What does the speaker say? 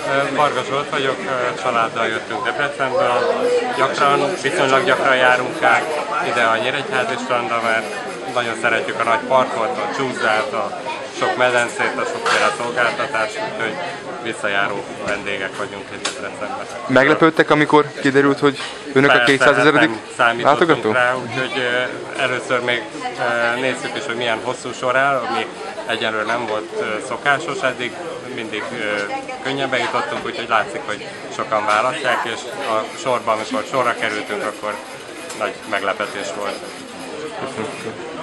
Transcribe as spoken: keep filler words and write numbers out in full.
Varga Zsolt vagyok, családdal jöttünk Debrecenből. Gyakran, viszonylag gyakran járunk át ide a Nyíregyházi strandra, mert nagyon szeretjük a nagy parkot, a csúszdást, a sok medencét, a sokféle szolgáltatást, úgyhogy visszajáró vendégek vagyunk itt Debrecenben. Meglepődtek, amikor kiderült, hogy önök a kétszázezeredik látogató? Rá, úgyhogy először még nézzük is, hogy milyen hosszú sor áll, ami egyenlőre nem volt szokásos, eddig mindig könnyebben jutottunk, úgyhogy látszik, hogy sokan választják, és a sorban, amikor sorra kerültünk, akkor nagy meglepetés volt. Köszönöm.